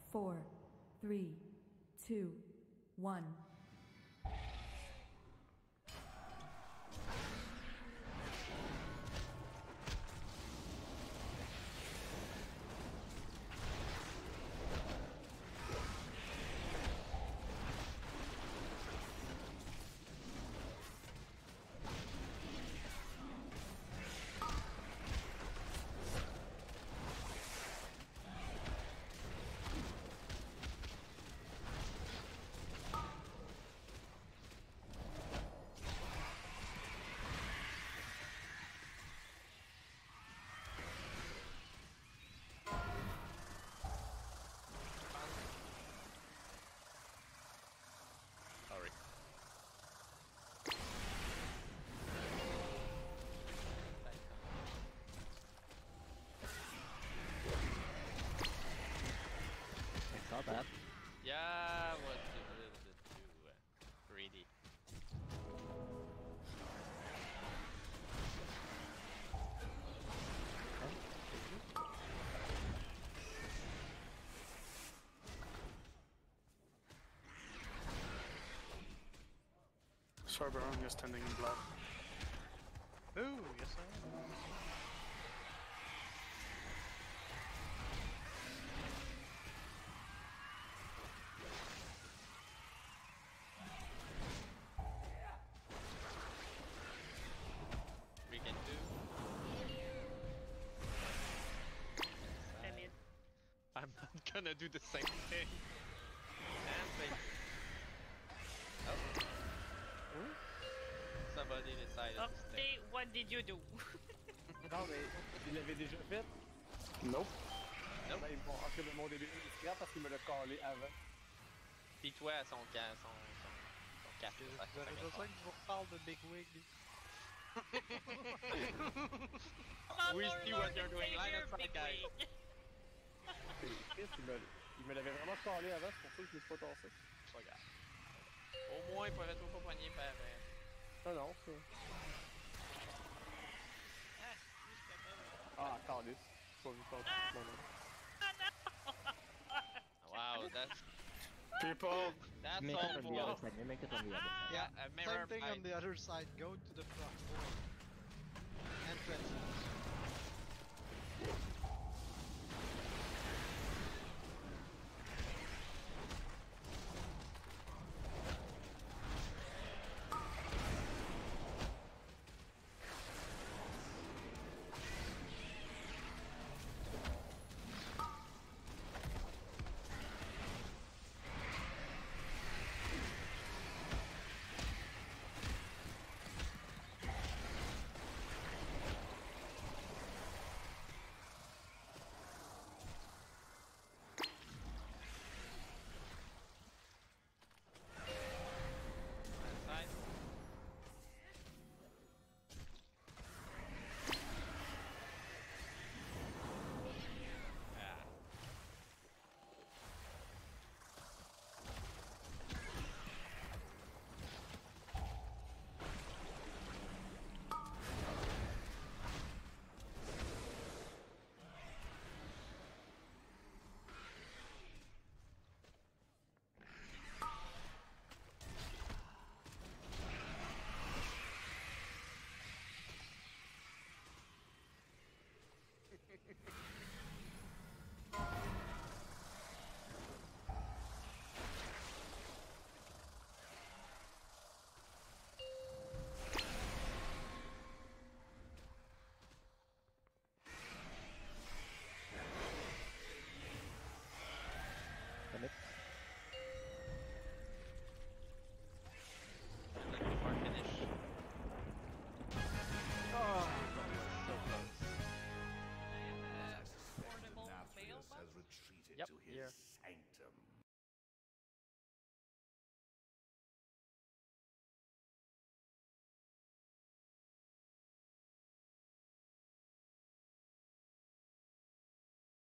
4, 3, 2, 1. Sorry. I saw that. Yeah, was a little bit too greedy. Sorry, bro, I'm just standing in blood. Ooh, yes I am. We can do. I'm not gonna do the same thing. And they... Oh. Somebody decided to stay. What did you do? Non mais il l'avait déjà fait. Nope. Nope. Ben, bon, mon début il se gratte parce qu'il me l'a collé avant. Pis toi à son casque. Vous avez besoin que je vous reparle de Big Wig. We see what you're doing, line of sight, guys. Chris, il me l'avait vraiment collé avant, c'est pour ça que je me suis pas tassé. Pas grave. Au moins, il pourrait être pas poigné par... Non, non, c'est... Ah, calice. J'ai pas vu ton nom. Wow, that's... People! That's Make it on the other awful. side, make it on the other side. Yeah, a mirror Same thing fight. on the other side, go to the front door. Entrance. Commit. Like before finish. Portable Nathria mailbox? has retreated Yep, to his here. sanctum.